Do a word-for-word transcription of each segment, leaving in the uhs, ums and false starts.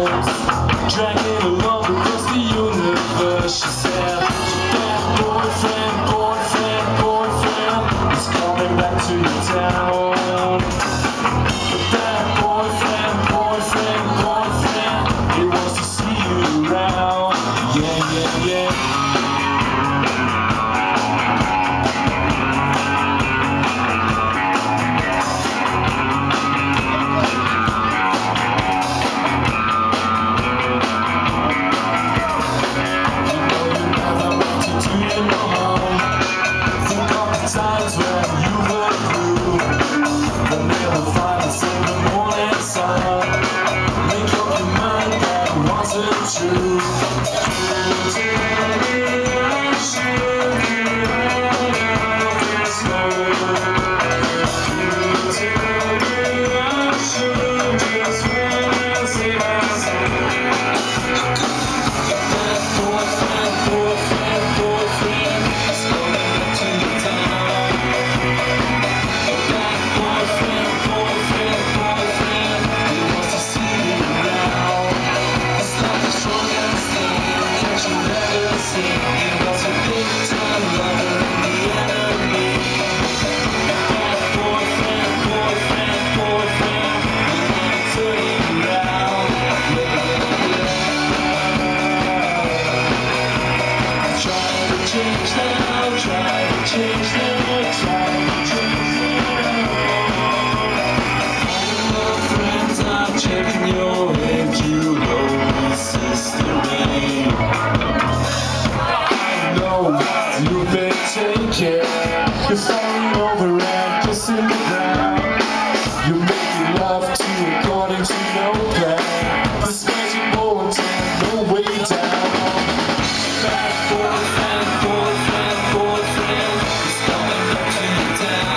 close, dragging along across the universe. She said, that boyfriend, boyfriend, boyfriend is coming back to your town. That boyfriend, boyfriend, boyfriend, he wants to see you around. Yeah, yeah, yeah. Times when you were through the middle finals in the morning sun. Make up your mind that it wasn't true. I should get out of this hole. I should just realize it as that boyfriend, boyfriend, boyfriend is coming back to your town. Change now, try to change now, try to change now. All the friends are checking your age, you know this is the way. I know you've been taken, you're falling over and kissing the ground. You're making love to according to no plan. This magic moment and no way down. Bad boyfriend, boyfriend, boyfriend is coming back to your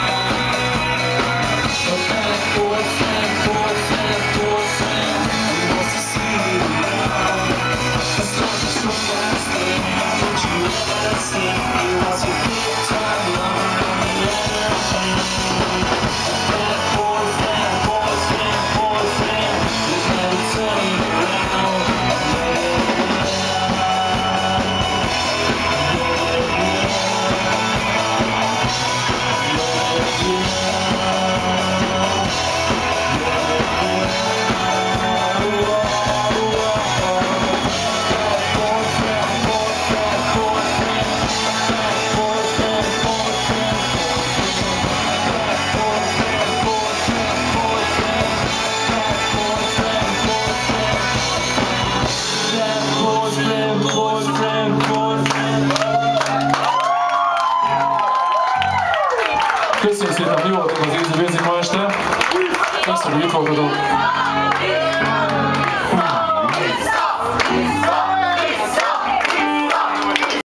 town. A bad boyfriend, boyfriend, boyfriend, he wants to see you around. It's not just your last thing, don't you ever see? He wants a big time lover on the other hand. A bad boyfriend, boyfriend, boyfriend, he's never turning around. Köszönjük szépen, hogy jó voltunk az Easy Basic ma este. Köszönjük, hogy itt voltatok.